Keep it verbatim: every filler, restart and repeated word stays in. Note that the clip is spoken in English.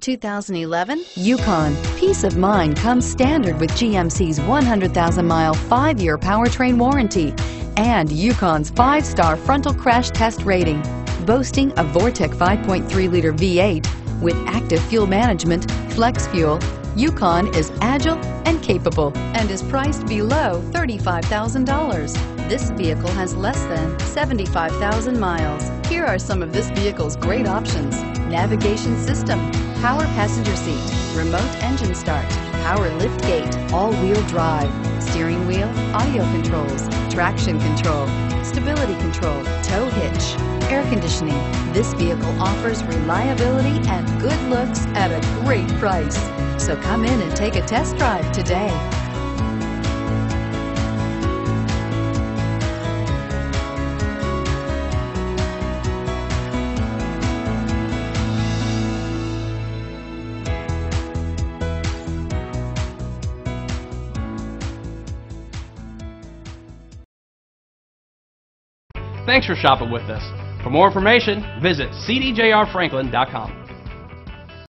two thousand eleven Yukon. Peace of mind comes standard with G M C's one hundred thousand mile five-year powertrain warranty and Yukon's five-star frontal crash test rating. Boasting a Vortec five point three liter V eight with active fuel management, flex fuel, Yukon is agile and capable and is priced below thirty-five thousand dollars. This vehicle has less than seventy-five thousand miles. Here are some of this vehicle's great options: navigation system, power passenger seat, remote engine start, power lift gate, all-wheel drive, steering wheel audio controls, traction control, stability control, tow hitch, air conditioning. This vehicle offers reliability and good looks at a great price. So come in and take a test drive today. Thanks for shopping with us. For more information, visit c d j r franklin dot com.